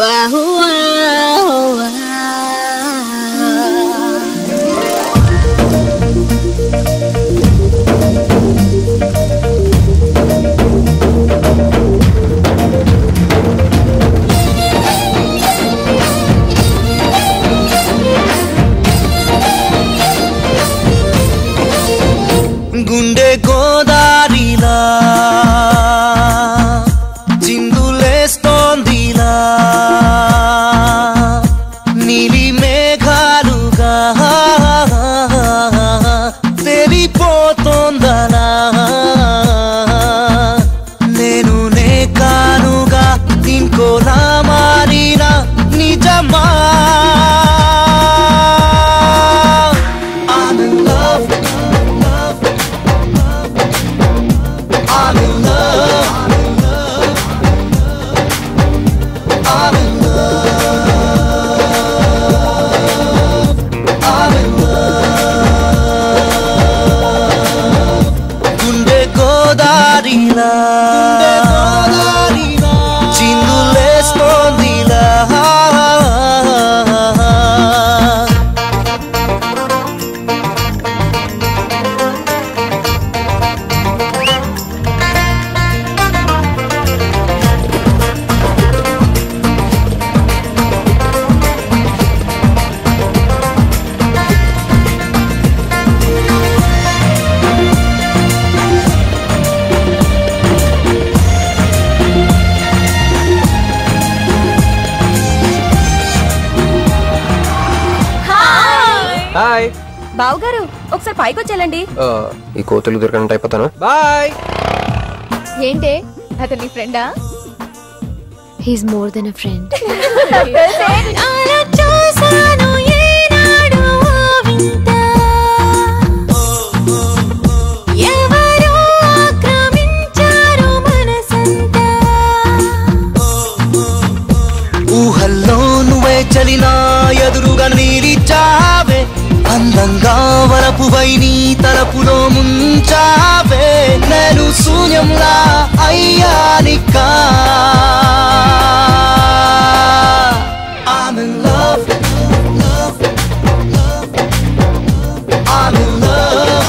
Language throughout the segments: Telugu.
గుండె గోదారిలా చిందులేస్తోందిలా నీలి మేఘాలుగా తెలిపోతోందలా నేను నే కానుగా ఇంకోలా మారిన నిజమా చిందులేస్తోందిలా హాయ్ బావు గారు ఒకసారి పైకి వచ్చేలండి. ఈ కోతులు దొరకనంటే అయిపోతాను. బాయ్. ఏంటే అతను నీ ఫ్రెండా? He's more than a friend. ఊహల్లో నువ్వే చలినా ఎదురుగా నిలిచావే అందంగా వరపువై నీ తలపులో ముంచావే నేను శూన్యంలా అయ్యానికా I'm in love, love, love. I'm in love.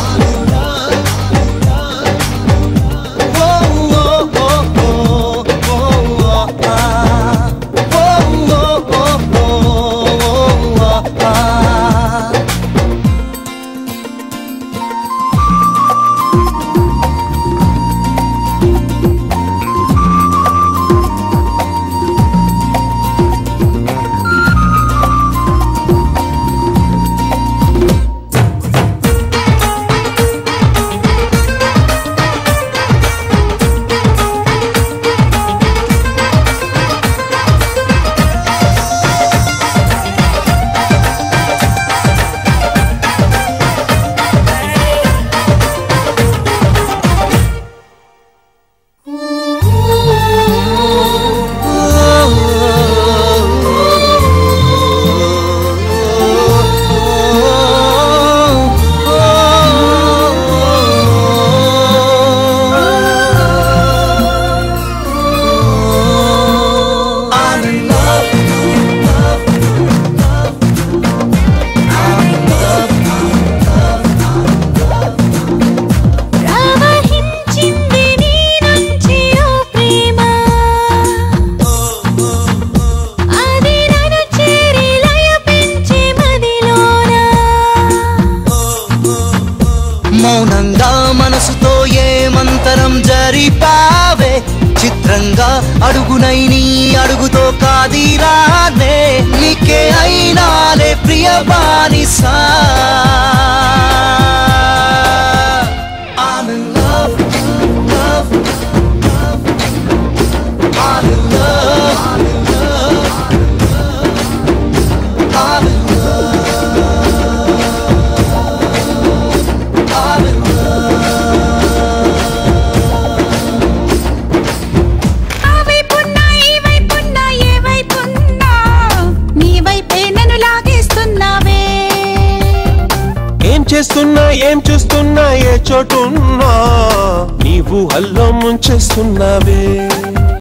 మౌనంగా మనసుతో ఏమంతరం జరిపావే చిత్రంగా అడుగునై నీ అడుగుతో కాదిరానే నీకే అయినాలే ప్రియ బానిసా I'm in love, love, love. I'm in love, I'm in love, I'm in love. చేస్తున్నా ఏం చూస్తున్నా ఏ చోటున్నా నీవు హల్లో ముంచేస్తున్నావే.